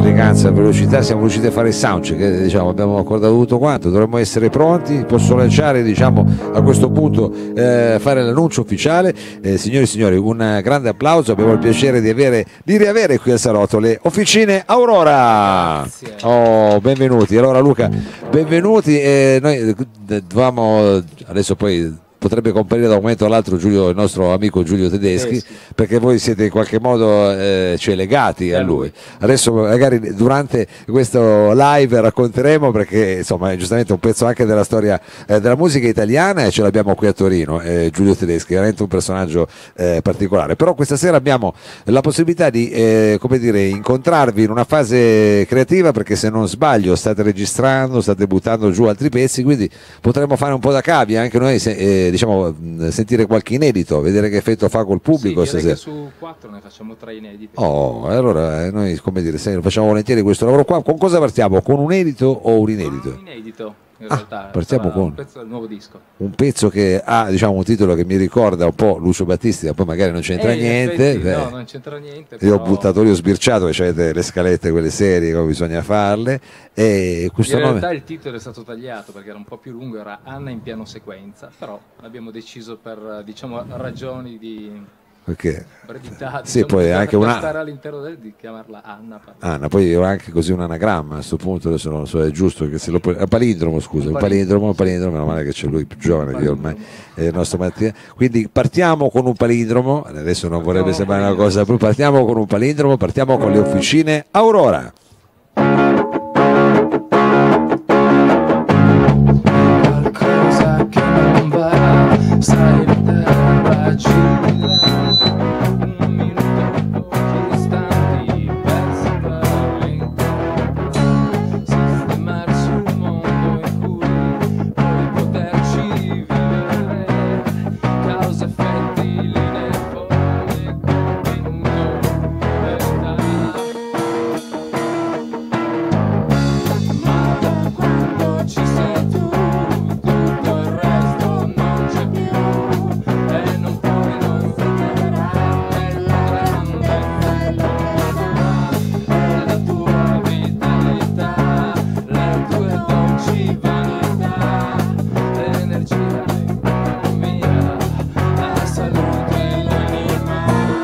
eleganza, velocità, siamo riusciti a fare il soundcheck, diciamo, abbiamo accordato tutto quanto, dovremmo essere pronti, posso lanciare, diciamo, a questo punto fare l'annuncio ufficiale. Signori e signori, un grande applauso, abbiamo il piacere di riavere qui al salotto le Officine Aurora. Grazie. Oh, benvenuti. Allora Luca, benvenuti. Noi dovevamo, adesso poi potrebbe comparire da un momento all'altro Giulio, il nostro amico Giulio Tedeschi, perché voi siete in qualche modo legati a lui. Adesso magari durante questo live racconteremo, perché insomma è giustamente un pezzo anche della storia della musica italiana, e ce l'abbiamo qui a Torino, Giulio Tedeschi, veramente un personaggio particolare. Però questa sera abbiamo la possibilità di come dire, incontrarvi in una fase creativa, perché se non sbaglio state registrando, state buttando giù altri pezzi, quindi potremmo fare un po' da cavia anche noi, diciamo, sentire qualche inedito, vedere che effetto fa col pubblico stasera. Che su 4 ne facciamo 3 inediti. Oh, allora noi, come dire, facciamo volentieri questo lavoro qua. Con cosa partiamo? Con un edito o un inedito? Un inedito, in realtà. Partiamo con un pezzo del nuovo disco. Un pezzo che ha, diciamo, un titolo che mi ricorda un po' Lucio Battisti, ma poi magari non c'entra niente. Effetti, no, non c'entra niente. Io ho buttato, io ho sbirciato, che avete le scalette, quelle serie, come bisogna farle. E questo in realtà nome... il titolo è stato tagliato perché era un po' più lungo, era Anna in piano sequenza, però abbiamo deciso per, diciamo, ragioni di Perché? brevità, Sì, diciamo, poi anche una... stare all'interno di chiamarla Anna. Anna, poi ho anche così un anagramma a questo punto, adesso non so, è giusto che se lo puoi... palindromo, scusa, un palindromo, meno male che c'è lui più giovane che ormai è il nostro Mattia. Quindi partiamo con un palindromo, adesso non vorrebbe sembrare una cosa, partiamo con un palindromo, partiamo con le Officine Aurora. Qualcosa che non va, sai, la terra gira. Un minuto, pochi istanti, persi per l'incontro. Sistemare sul mondo in cui puoi poterci vivere. Causa effetti, linee folle, convinto, verità. Ma da quando ci sei tu, tutto il resto non c'è più, e non puoi non vedere la grandezza e la tua vitalità, le tue dolci vanità, l'energia, l'economia, la salute e l'anima.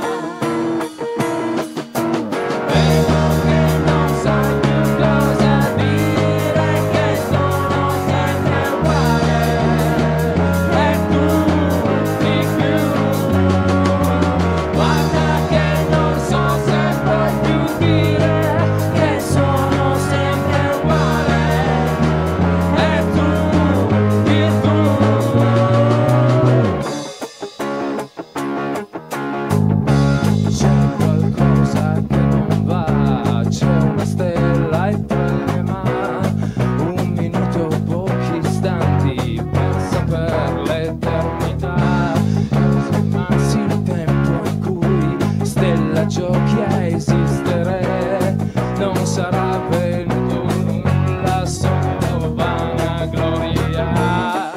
Vedo che non sai più cosa dire, che sono sempre uguale, e tu di più. Guarda che non so se puoi più dire, che sono sempre uguale, e tu di più. C'è qualcosa che non va, c'è una stella in trema, un minuto, pochi istanti, pensa per l'eternità. Fermarsi il tempo in cui stella giochi a esistere, non sarà venuto nulla, solo vanagloria.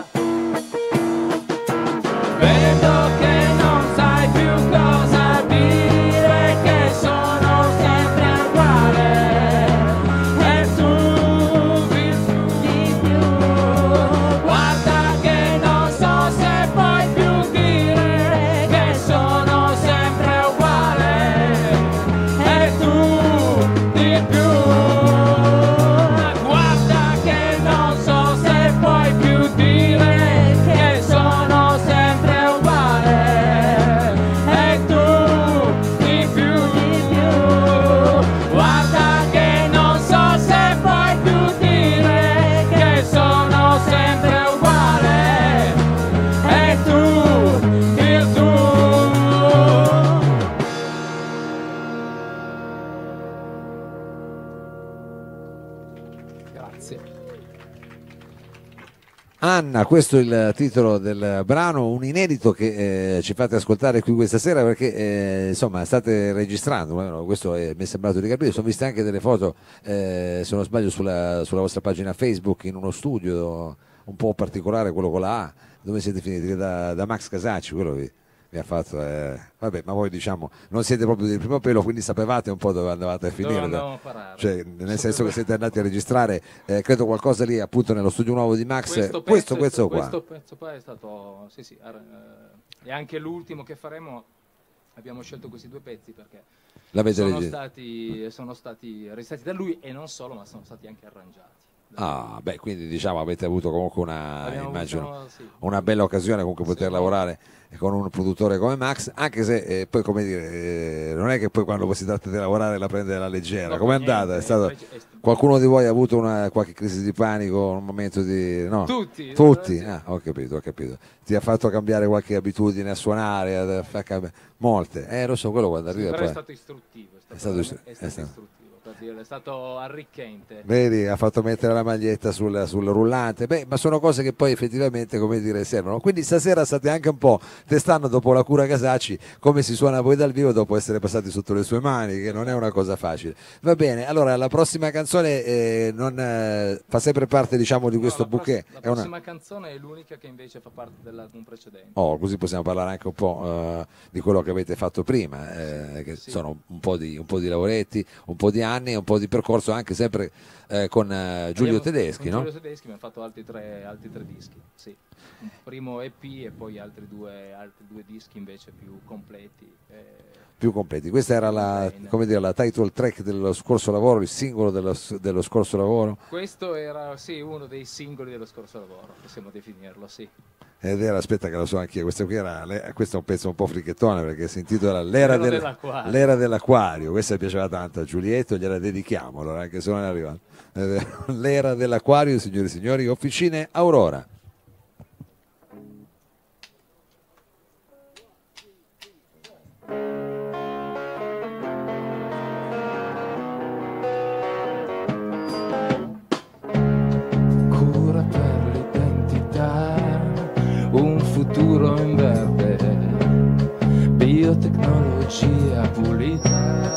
Vedo che non sai più cosa dire, che sono sempre uguale, e tu di più. Guarda che non so se puoi più dire, che sono sempre uguale, e tu di più. Guarda che non so se puoi più dire, che sono sempre uguale, e tu di più. Guarda che non so se puoi più dire, che sono sempre uguale, e tu di più. Grazie. Anna, questo è il titolo del brano, un inedito che ci fate ascoltare qui questa sera, perché insomma state registrando, questo mi è sembrato di capire, sono viste anche delle foto, se non sbaglio, sulla vostra pagina Facebook, in uno studio un po' particolare, quello con la A, dove siete finiti? Da Max Casacci, quello lì. mi ha fatto vabbè, ma voi diciamo non siete proprio del primo pelo, quindi sapevate un po' dove andavate a finire, andavamo a parare. cioè, nel senso che siete andati a registrare credo qualcosa lì appunto nello studio nuovo di Max, questo qua. Questo pezzo qua è stato sì, e anche l'ultimo che faremo. Abbiamo scelto questi due pezzi perché sono stati registrati da lui, e non solo, ma sono stati anche arrangiati. Ah, beh, quindi diciamo avete avuto comunque Sì. una bella occasione comunque poter lavorare con un produttore come Max, anche se poi come dire, non è che poi quando si tratta di lavorare la prende alla leggera. No, com'è andata? Qualcuno di voi ha avuto qualche crisi di panico, un momento di... No? Tutti? Ah, ho capito. Ti ha fatto cambiare qualche abitudine a suonare, molte? Lo so, quello quando arriva però poi... è stato istruttivo, è stato istruttivo. È stato arricchente. Vedi, ha fatto mettere la maglietta sul rullante. Beh, ma sono cose che poi effettivamente, come dire, servono. Quindi stasera state anche un po' testando, dopo la cura Casacci, come si suona poi dal vivo dopo essere passati sotto le sue mani, che non è una cosa facile. Va bene, allora la prossima canzone fa sempre parte, diciamo, di questo bouquet. La prossima canzone è l'unica che invece fa parte dell'album precedente. Oh, così possiamo parlare anche un po' di quello che avete fatto prima, che sono un po' di lavoretti, un po' di anni, un po' di percorso anche sempre con Giulio Tedeschi, no? Giulio Tedeschi abbiamo fatto altri tre dischi, sì. Un primo EP e poi altri due dischi invece più completi. Questa era la title track dello scorso lavoro, il singolo dello scorso lavoro. Questo era uno dei singoli dello scorso lavoro, possiamo definirlo, sì. Ed era, aspetta che lo so anch'io, questo è un pezzo un po' frichettone perché si intitola L'era dell'acquario. Questa piaceva tanto a Giulietto, gliela dedichiamo allora, anche se non è arrivato. L'era dell'acquario, signori e signori, Officine Aurora. Un futuro in verde, biotecnologia pulita,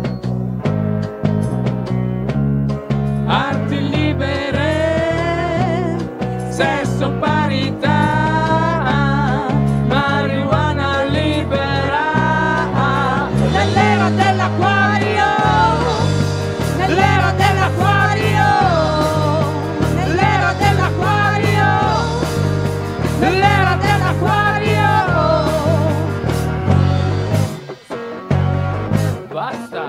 arti libere, sesso parità, marijuana libera, nell'era dell'acquario, nell'era dell'acquario, nell'era dell'acquario, nell'era dell'acquario. Basta.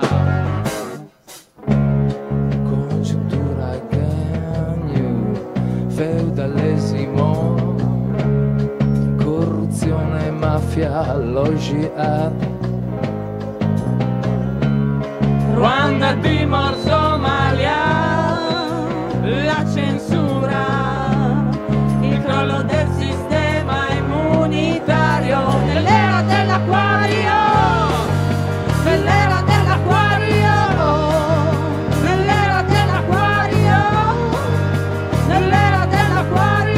Congiuntura gagno, feudalesimo, corruzione, mafia, logia, Ruanda, Timor, Somalia, la censura, il crollo del sistema immunitario, nell'era dell'acquario, nell'era dell'acquario, nell'era dell'acquario, nell'era dell'acquario.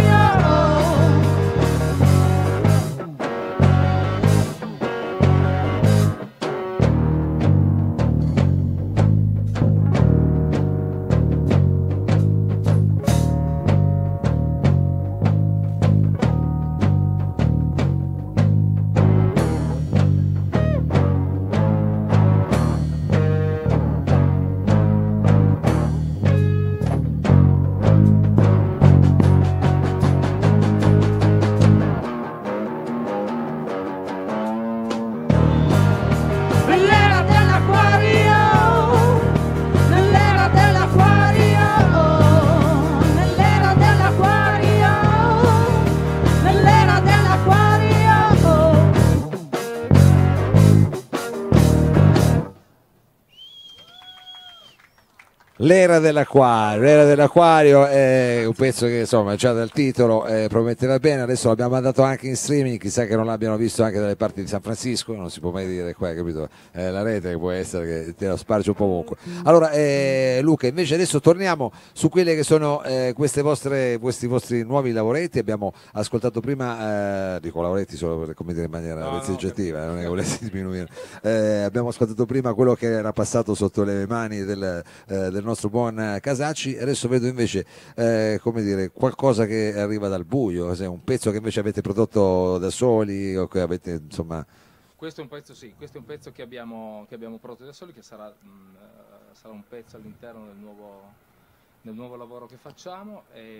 Nell'era dell'acquario, nell'era dell'acquario, nell'era dell'acquario, nell'era dell'acquario. L'era dell'acquario è un pezzo che insomma già dal titolo prometteva bene, adesso l'abbiamo mandato anche in streaming, chissà che non l'abbiano visto anche dalle parti di San Francisco, non si può mai dire qua, capito? La rete che può essere che te la sparge un po' ovunque. Allora Luca, invece adesso torniamo su quelle che sono questi vostri nuovi lavoretti. Abbiamo ascoltato prima, dico lavoretti solo per, come dire, in maniera vezzeggiativa, non è che volessi diminuire, abbiamo ascoltato prima quello che era passato sotto le mani del nostro buon Casacci. Adesso vedo invece come dire, qualcosa che arriva dal buio, se è un pezzo che invece avete prodotto da soli o che avete insomma. Questo è un pezzo, sì, questo è un pezzo che abbiamo prodotto da soli, che sarà un pezzo all'interno del nuovo lavoro che facciamo,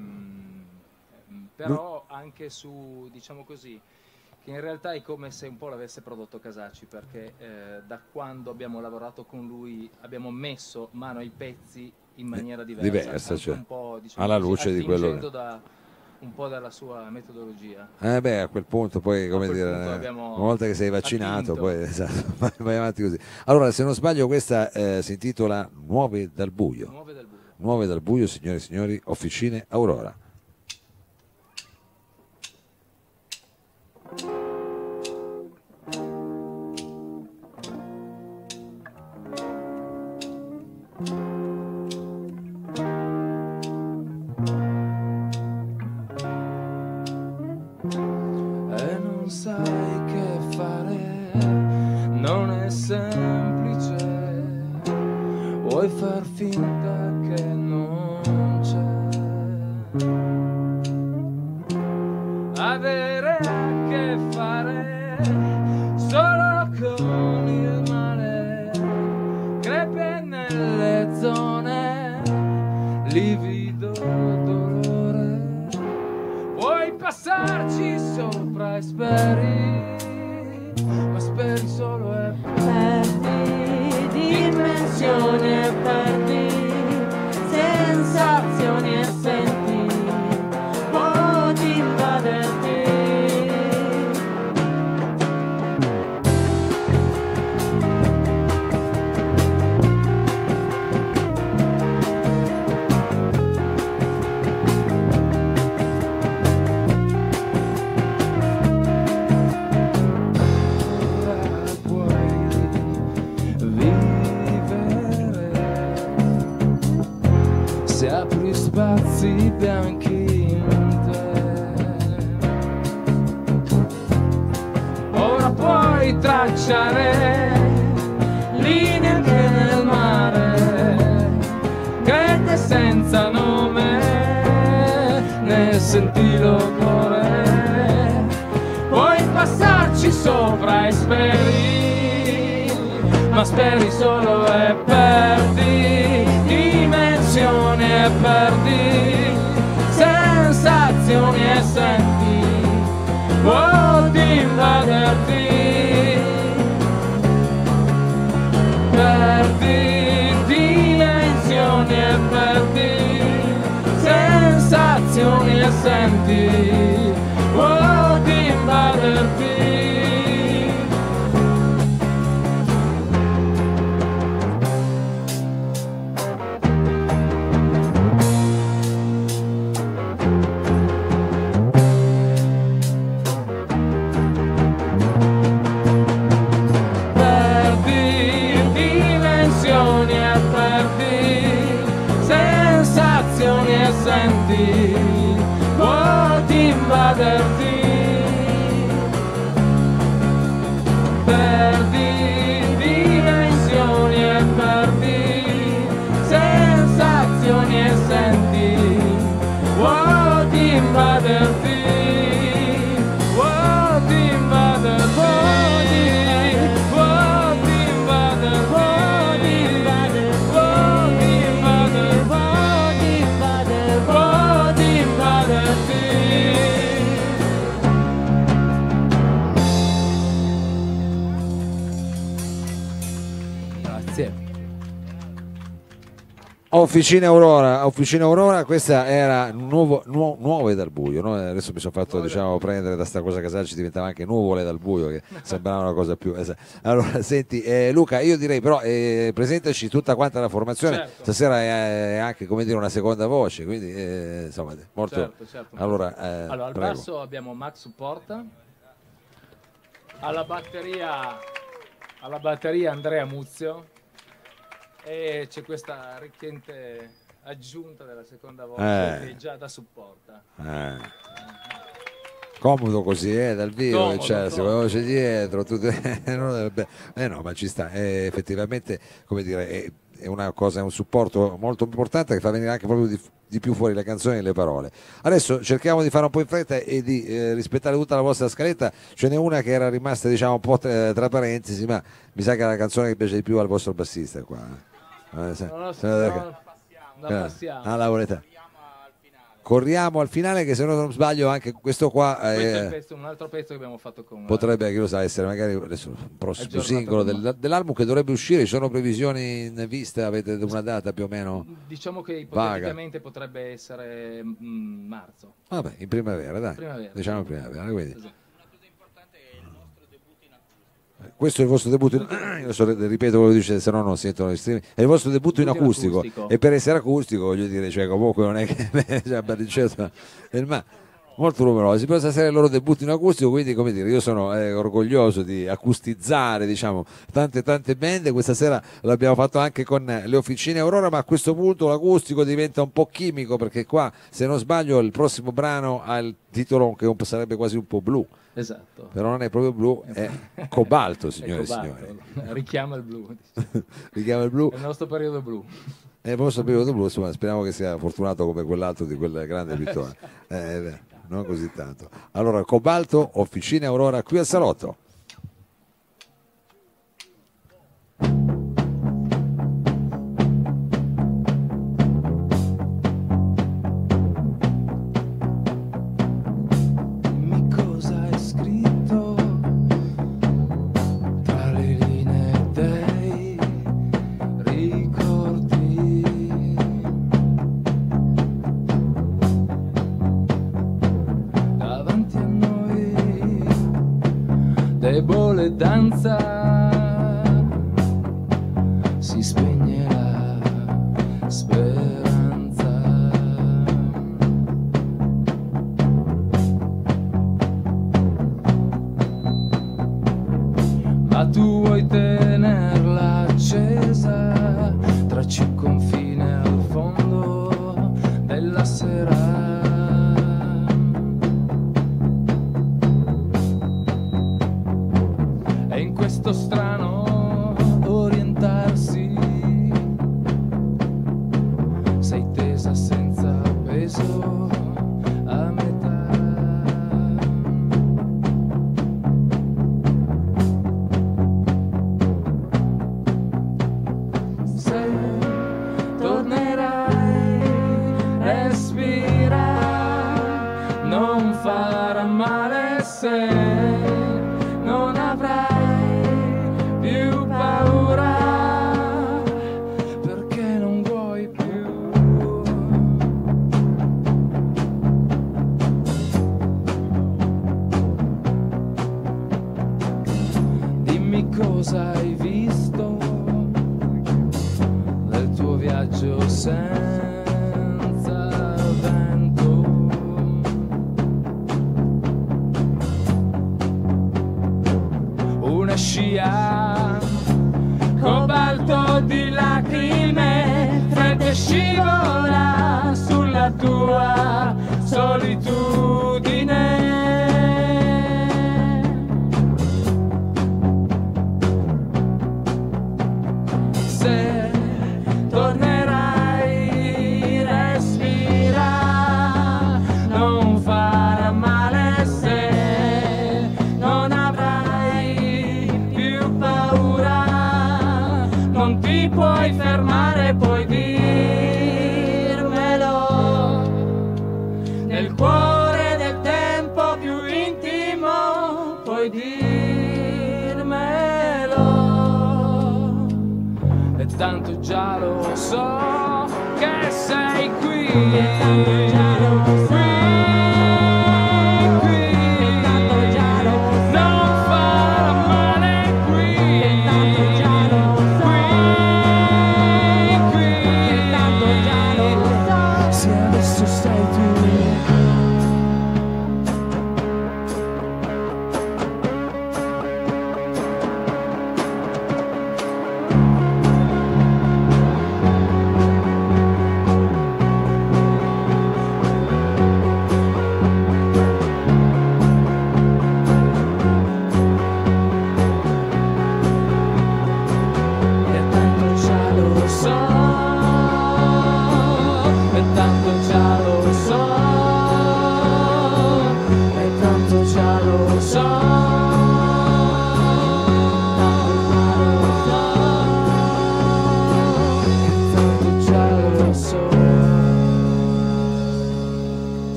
però anche su, diciamo così, che in realtà è come se un po' l'avesse prodotto Casacci, perché da quando abbiamo lavorato con lui abbiamo messo mano ai pezzi in maniera diversa, cioè, un po', diciamo alla così, luce di quello che... un po' dalla sua metodologia. Beh, a quel punto poi, come dire, abbiamo una volta che sei vaccinato, attinto. poi esatto, vai avanti così. Allora, se non sbaglio, questa si intitola Nuove dal buio. Nuove dal buio. Nuove dal buio, signore e signori, Officine Aurora. E non sai che fare, non è semplice, vuoi far finta che non c'è, avere a che fare solo con il male, crepe nelle zone, livido dolore, vuoi passarci sopra e speri, ma speri solo e Perdi dimensioni e perdi sensazioni e senti vuoti invaderti. se apri spazi bianchi in te. Ora puoi tracciare linee anche nel mare, grette senza nome, ne senti l'odore. Puoi passarci sopra e speri, ma speri solo e perdi dimensioni e perdi sensazioni e senti vuoti invaderti, perdi dimensioni e perdi sensazioni e senti vuoti invaderti. Senti, vuoti invaderti, perdi dimensioni e perdi sensazioni e senti, vuoti invaderti, vuoti invaderti, vuoti invaderti, vuoti invaderti. Grazie. Officina Aurora, questa era Nuove dal buio, no? Adesso mi sono fatto prendere da sta cosa Casacci, diventava anche Nuvole dal buio, che sembrava una cosa più allora senti Luca, io direi però presentaci tutta quanta la formazione, certo. Stasera è anche come dire una seconda voce, quindi insomma molto certo. allora al prego. basso abbiamo Max Porta, alla batteria Andrea Muzio, e c'è questa arricchente aggiunta della seconda voce che già da supporta. Comodo così dal vivo, Comodo, cioè, se comodo. voce dietro tutte... no, ma ci sta, effettivamente come dire è una cosa, è un supporto molto importante che fa venire anche proprio di più fuori le canzoni e le parole. Adesso cerchiamo di fare un po' in fretta e di rispettare tutta la vostra scaletta. Ce n'è una che era rimasta diciamo un po' tra parentesi, ma mi sa che è la canzone che piace di più al vostro bassista qua. Non lo so, la passiamo. La volete? Corriamo al finale, che se non sbaglio anche questo qua Questo è un altro pezzo che abbiamo fatto con potrebbe, chi lo sa, essere magari adesso un prossimo aggiornato singolo con- dell'album che dovrebbe uscire. Ci sono previsioni in vista? Avete una data più o meno? Diciamo che vaga? ipoteticamente potrebbe essere marzo. Vabbè, in primavera, dai. Primavera. Diciamo in primavera, quindi. Esatto. Questo è il vostro debutto io ripeto quello che dice, se no non sentono gli streaming. È il vostro debutto in acustico, e per essere acustico voglio dire, cioè comunque non è che cioè, certo, ma molto numerosi, però stasera è il loro debutto in acustico, quindi come dire, io sono orgoglioso di acustizzare diciamo tante band. Questa sera l'abbiamo fatto anche con le Officine Aurora, ma a questo punto l'acustico diventa un po' chimico, perché qua, se non sbaglio, il prossimo brano ha il titolo che sarebbe quasi un po' blu. Esatto. Però non è proprio blu, è cobalto, signore e Cobalto. signori. Richiama il blu. Richiama il blu. È il nostro periodo blu. È il vostro periodo blu, insomma, speriamo che sia fortunato come quell'altro di quel grande pittore. Non così tanto. Allora, cobalto, Officine Aurora qui al salotto. Dimmi cosa hai scritto tra le linee dei ricordi. Davanti a noi debole danza, si spegne la speranza. Ma tu vuoi tenerla accesa, tracci un confine al fondo della sera. E in questo strano orientarsi sei tesa senza peso a metà. Se tornerai, respira, non farà male se non avrai più paura, perché non vuoi più. Dimmi cosa hai visto nel tuo viaggio senza vento. Una scia, cobalto di lacrime, fredda scivola sulla tua solitudine. Se tornerai, respira, non farà male se non avrai più paura. Non ti puoi fermare, puoi dirmelo nel cuore del tempo più intimo, puoi dirmelo. E tanto già lo so che sei qui. Non farà male qui. Se adesso sei tu.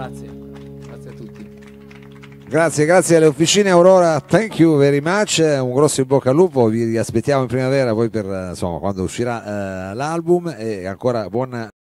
Grazie a tutti. Grazie alle officine Aurora, thank you very much, un grosso in bocca al lupo, vi aspettiamo in primavera poi per insomma quando uscirà l'album, e ancora buona